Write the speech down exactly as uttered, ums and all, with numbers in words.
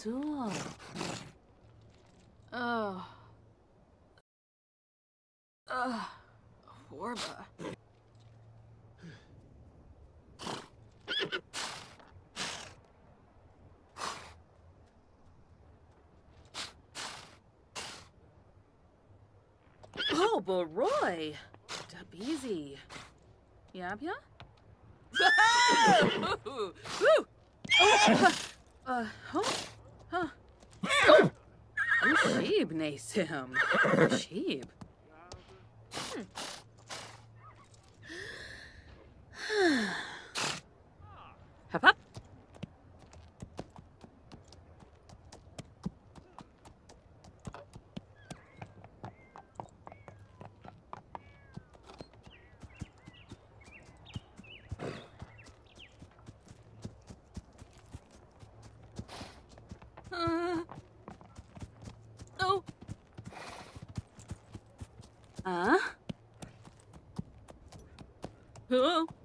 错。呃，呃，活吧。Oh, but Roy, da easy. Yeah, yeah. Woo! Woo! Oh, uh, huh? Huh? Oh, sheep, Nasim. Sheep. Hmm. Hop up. Uh, oh. Uh? Oh.